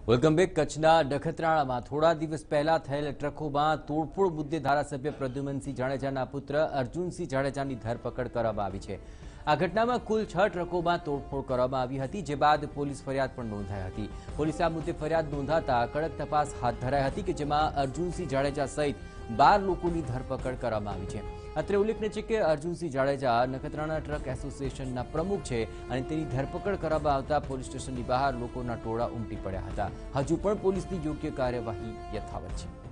Welcome back. કચ્છના નખત્રાણામાં થોડા દિવસ પહેલા થયેલ ટ્રકોમાં તોડફોડ મુદ્દે ધારાસભ્ય પ્રદ્યુમનસિંહ જાડેજાના પુત્ર અર્જુનસિંહ જાડેજાની ધરપકડ કરવામાં આવી છે। આ ઘટનામાં કુલ 6 ટ્રકોમાં તોડફોડ કરવામાં આવી હતી, જે બાદ પોલીસ ફરિયાદ પણ નોંધાઈ હતી। પોલીસે આ મુદ્દે ફરિયાદ નોંધાતા કડક તપાસ હાથ ધરાઈ હતી કે જેમાં અર્જુનસિંહ જાડેજા સહિત 12 લોકોની ધરપકડ કરવામાં આવી છે। અત્રે ઉલ્લેખનીય છે કે અર્જુનસિંહ જાડેજા નખત્રાણા ટ્રક એસોસિએશનના પ્રમુખ છે અને તેની ધરપકડ કરવામાં આવતા પોલીસ સ્ટેશનની બહાર લોકોના ટોળા ઉમટી પડ્યા હતા। હજુ પણ પોલીસની યોગ્ય કાર્યવાહી યથાવત છે।